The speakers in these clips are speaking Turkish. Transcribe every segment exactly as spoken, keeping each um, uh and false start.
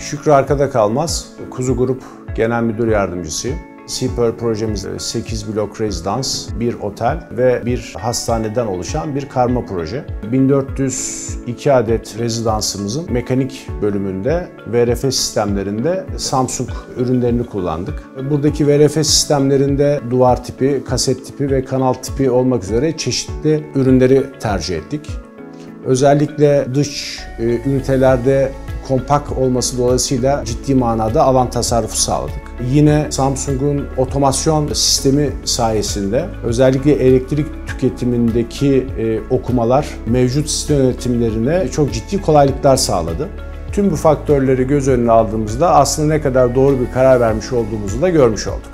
Şükrü Arkada Kalmaz, Kuzu Grup Genel Müdür Yardımcısıyım. Seapearl projemiz sekiz blok rezidans, bir otel ve bir hastaneden oluşan bir karma proje. bin dört yüz iki adet rezidansımızın mekanik bölümünde V R F sistemlerinde Samsung ürünlerini kullandık. Buradaki V R F sistemlerinde duvar tipi, kaset tipi ve kanal tipi olmak üzere çeşitli ürünleri tercih ettik. Özellikle dış e, ünitelerde kompakt olması dolayısıyla ciddi manada alan tasarrufu sağladık. Yine Samsung'un otomasyon sistemi sayesinde özellikle elektrik tüketimindeki e, okumalar mevcut sistem yönetimlerine çok ciddi kolaylıklar sağladı. Tüm bu faktörleri göz önüne aldığımızda aslında ne kadar doğru bir karar vermiş olduğumuzu da görmüş olduk.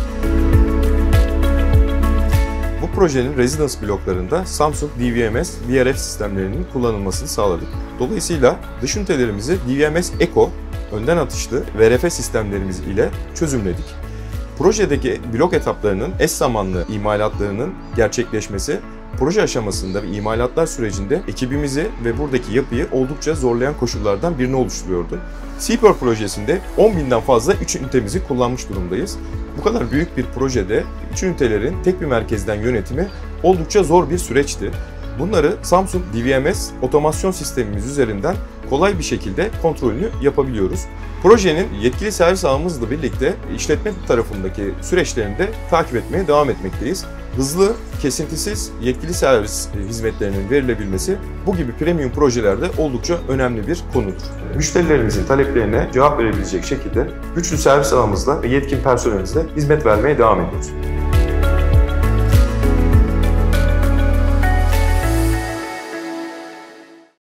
Bu projenin rezidans bloklarında Samsung D V M S V R F sistemlerinin kullanılmasını sağladık. Dolayısıyla dış ünitelerimizi D V M S Eco önden atışlı V R F sistemlerimiz ile çözümledik. Projedeki blok etaplarının eş zamanlı imalatlarının gerçekleşmesi proje aşamasında ve imalatlar sürecinde ekibimizi ve buradaki yapıyı oldukça zorlayan koşullardan birini oluşturuyordu. Seapearl projesinde on binden fazla üç ünitemizi kullanmış durumdayız. Bu kadar büyük bir projede üç ünitelerin tek bir merkezden yönetimi oldukça zor bir süreçti. Bunları Samsung D V M S otomasyon sistemimiz üzerinden kolay bir şekilde kontrolünü yapabiliyoruz. Projenin yetkili servis ağımızla birlikte işletme tarafındaki süreçlerini de takip etmeye devam etmekteyiz. Hızlı, kesintisiz yetkili servis hizmetlerinin verilebilmesi bu gibi premium projelerde oldukça önemli bir konudur. Müşterilerimizin taleplerine cevap verebilecek şekilde güçlü servis ağımızla ve yetkin personelimizle hizmet vermeye devam ediyoruz.